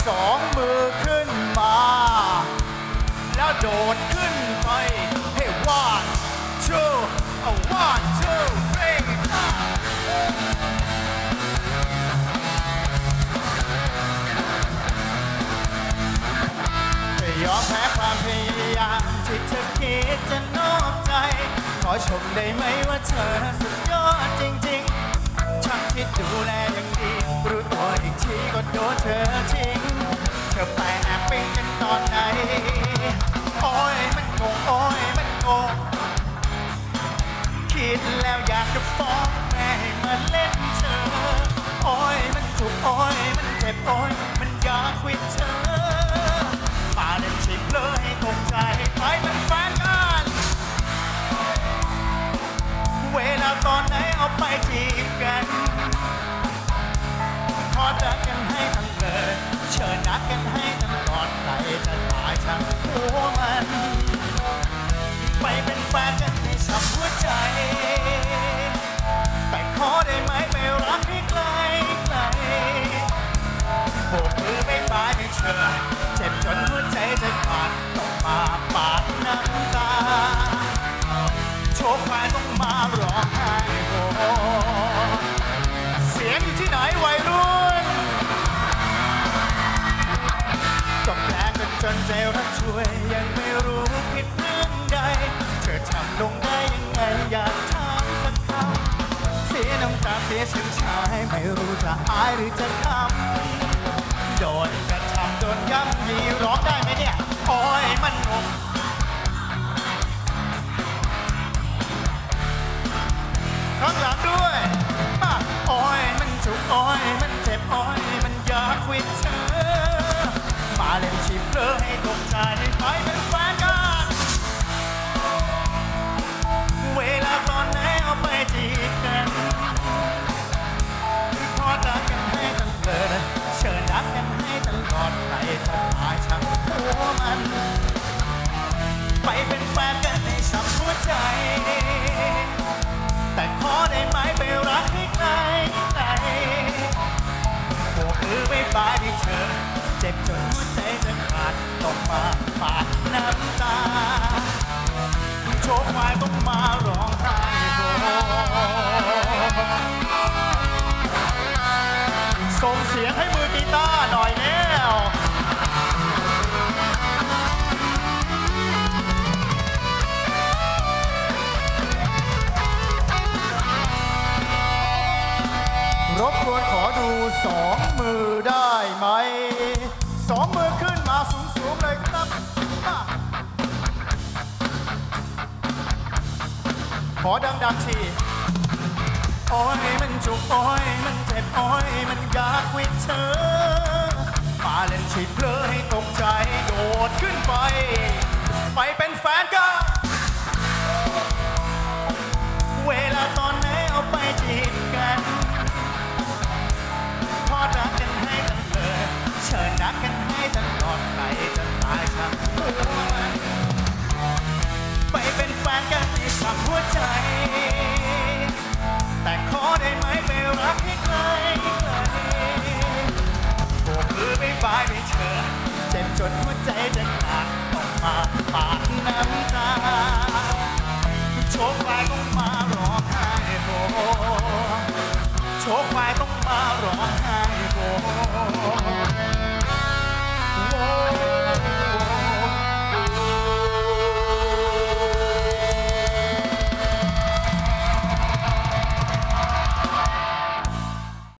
สองมือขึ้นมาแล้วโดดขึ้นไปให้ one two one two three ไม่ยอมแพ้ความพยายามที่เธอคิดจะนอกใจขอชมได้ไหมว่าเธอสุดยอดจริงๆช่างคิดดูแลอย่างดีรู้ตัวอีกทีก็โดนเธอทิ้งเธอไปแอบปิ๊งกันตอนไหนโอ้ยมันโกงโอ้ยมันโกงคิดแล้วอยากจะฟ้องแม่ให้มาเล่นเธอโอ้ยมันถูกโอ้ยมันเจ็บโอ้ยมันอยากควิดเธอมาเล่นชิบเลยให้ตกใจไปเป็นแฟนกันเวลาตอนไหนเอาไปจีบกันพอรักกันให้ทั้งเลยเชิญนัดกันให้ตลอดใครจะตายช่างหัวมันไปเป็นแฟนกันในฉับหัวใจแต่ขอได้ไหมไปรักให้ไกลไกลโบกมือไม่บายไม่เชิญเจ็บจนหัวใจจะขาดต้องมาปาดน้ำตาโชคร้ายต้องมาร้องไห้โฮเสียงอยู่ที่ไหนวัยรุ่นต้องแกล้งกันจนใจรักช่วยยังไม่รู้ผิดเรื่องใดเธอทำลงได้ยังไงอยากถามสักคำเสียน้ำตาเสียชื่นชายไม่รู้จะอายหรือจะขำโดนกระทำโดนย่ำยีร้องได้ไหมเนี่ยโอ้ยมันงงข้างหลังด้วยโอ้ยมันจุกโอ้ยมันเจ็บโอ้ยมันอยากควิดเธอมาเล่นชิบเลยให้ตกใจไปเป็นแฟนกันเวลาตอนไหนเอาไปจีบกันพอรักกันให้ตั้งเลยเชิญรักกันให้ตลอดใครจะตายช่างหัวมันไปเป็นแฟนกันในฉับหัวใจแต่ขอได้ไหมไปรักให้ไกลไกลโบกมือไม่บายให้เธอเจ็บจนหัวใจจะขาดต้องมาปาดน้ำตาโชคร้ายต้องมาร้องไห้โฮส่งเสียงให้มือกีตาร์หน่อยแล้วรบกวนขอดูสองมือได้ไหมสองมือขึ้นมาสูงๆเลยครับขอดังๆทีโอ้ยมันจุกโอ้ยมันเจ็บโอ้ยมันอยากควิดเธอมาเล่นชิดเลยให้ตกใจโดดขึ้นไปไปเป็นแฟนกันเวลาตอนไหนเอาไปจีบกันพอรักกันให้ตั้งเลยเชิญนัดกันให้ตลอดใครจะตายช่างหัวมันไปเป็นแฟนกันในฉับหัวใจแต่ขอได้ไหมไปรักให้ไกลไกลโบกมือไม่บายไม่เชิญเจ็บจนหัวใจจะขาดต้องมาปาดน้ำตาโชคร้ายต้องมาร้องไห้โฮโชคร้ายต้องมาร้องไห้โฮ